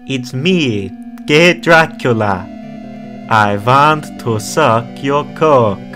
It's me, gay Dracula. I want to suck your cock.